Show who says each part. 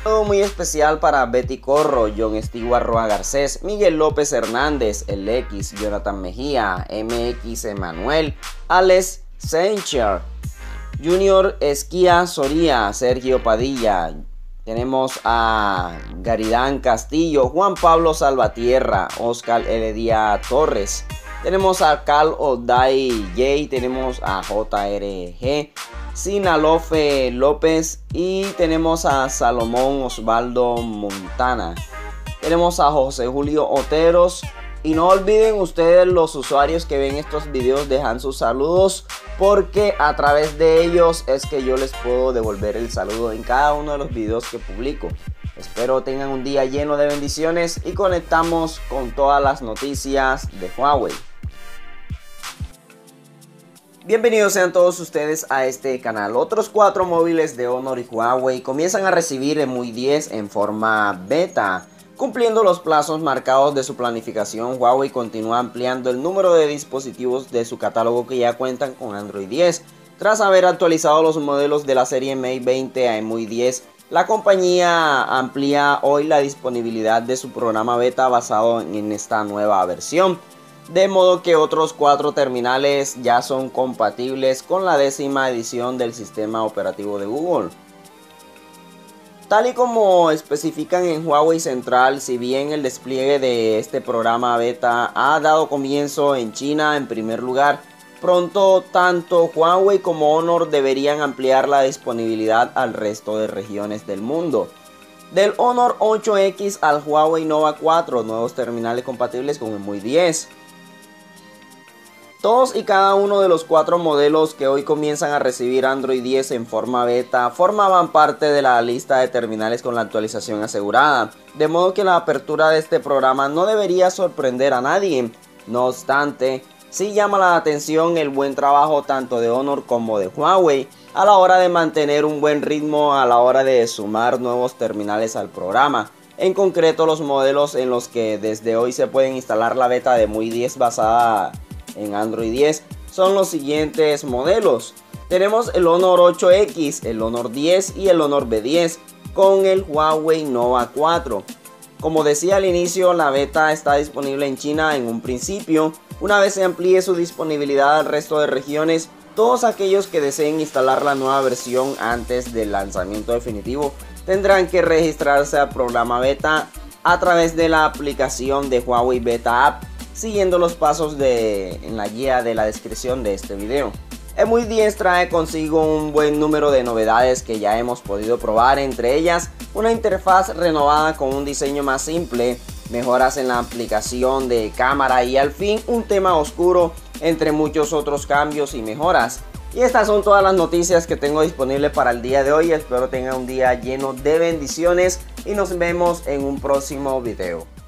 Speaker 1: Todo muy especial para Betty Corro, John Stewart Roa Garcés, Miguel López Hernández, El X, Jonathan Mejía, MX Emanuel, Alex Sencher, Junior Esquia Soría, Sergio Padilla. Tenemos a Garidán Castillo, Juan Pablo Salvatierra, Oscar Heredia Torres. Tenemos a Carl O'Day J, tenemos a JRG, Sinalofe López y tenemos a Salomón Osvaldo Montana. Tenemos a José Julio Oteros. Y no olviden ustedes, los usuarios que ven estos videos, dejan sus saludos, porque a través de ellos es que yo les puedo devolver el saludo en cada uno de los videos que publico. Espero tengan un día lleno de bendiciones y conectamos con todas las noticias de Huawei. Bienvenidos sean todos ustedes a este canal. Otros 4 móviles de Honor y Huawei comienzan a recibir EMUI 10 en forma beta. Cumpliendo los plazos marcados de su planificación, Huawei continúa ampliando el número de dispositivos de su catálogo que ya cuentan con Android 10. Tras haber actualizado los modelos de la serie Mate 20 a EMUI 10, la compañía amplía hoy la disponibilidad de su programa beta basado en esta nueva versión. De modo que otros 4 terminales ya son compatibles con la 10ª edición del sistema operativo de Google. Tal y como especifican en Huawei Central, si bien el despliegue de este programa beta ha dado comienzo en China en primer lugar, pronto tanto Huawei como Honor deberían ampliar la disponibilidad al resto de regiones del mundo. Del Honor 8X al Huawei Nova 4, nuevos terminales compatibles con EMUI 10. Todos y cada uno de los 4 modelos que hoy comienzan a recibir Android 10 en forma beta formaban parte de la lista de terminales con la actualización asegurada, de modo que la apertura de este programa no debería sorprender a nadie. No obstante, sí llama la atención el buen trabajo tanto de Honor como de Huawei a la hora de mantener un buen ritmo a la hora de sumar nuevos terminales al programa. En concreto, los modelos en los que desde hoy se pueden instalar la beta de EMUI 10 basada en Android 10 son los siguientes modelos. Tenemos el Honor 8X, el Honor 10 y el Honor B10 con el Huawei Nova 4. Como decía al inicio, la beta está disponible en China en un principio. Una vez se amplíe su disponibilidad al resto de regiones, todos aquellos que deseen instalar la nueva versión antes del lanzamiento definitivo tendrán que registrarse al programa beta a través de la aplicación de Huawei Beta App, siguiendo los pasos en la guía de la descripción de este video. EMUI 10 trae consigo un buen número de novedades que ya hemos podido probar, entre ellas una interfaz renovada con un diseño más simple, mejoras en la aplicación de cámara y al fin un tema oscuro, entre muchos otros cambios y mejoras. Y estas son todas las noticias que tengo disponibles para el día de hoy. Espero tengan un día lleno de bendiciones y nos vemos en un próximo video.